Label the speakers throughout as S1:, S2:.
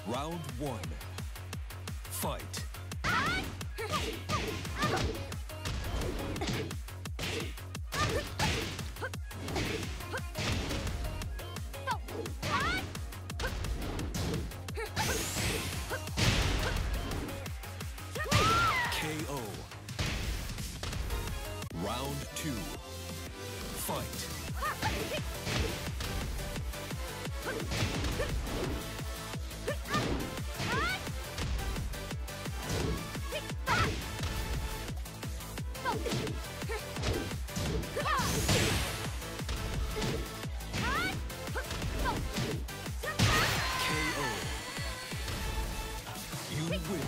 S1: Round one. Fight. KO. Round two. Fight. KO. You win.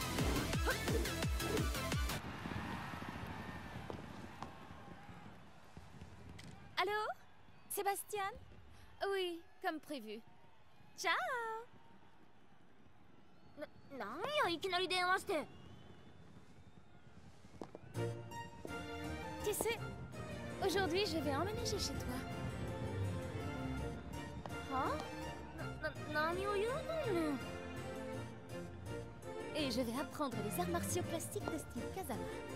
S2: Allô? Sébastien? Oui, comme prévu. Ciao!
S3: なんやいきなり電話して。
S2: Tu sais, aujourd'hui je vais emménager chez toi.
S3: は？何を言うとんねん。
S2: Et je vais apprendre les arts martiaux classiques de style Kazama.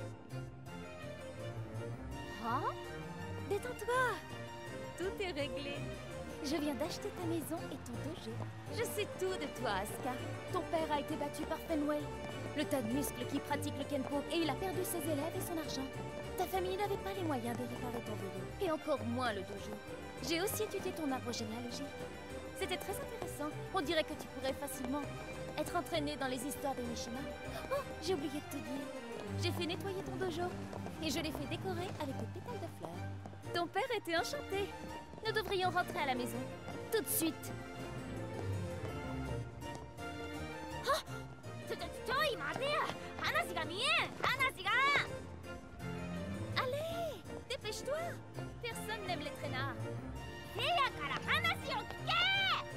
S3: は？
S2: Détends-toi! Tout est réglé. Je viens d'acheter ta maison et ton dojo. Je sais tout de toi, Asuka. Ton père a été battu par Fenway, le tas de muscles qui pratique le Kenpo, et il a perdu ses élèves et son argent. Ta famille n'avait pas les moyens de réparer ton dojo, et encore moins le dojo. J'ai aussi étudié ton arbre généalogique. C'était très intéressant. On dirait que tu pourrais facilement être entraîné dans les histoires des Mishima. Oh, j'ai oublié de te dire. J'ai fait nettoyer ton dojo, et je l'ai fait décorer avec des pétales de fleurs. Ton père était enchanté. Nous devrions rentrer à la maison. Tout de suite.
S3: Oh! ちょい待てや。話が見えん。話が。
S2: Allez, dépêche-toi. Personne n'aime les traînards.
S3: せやから話を聞け。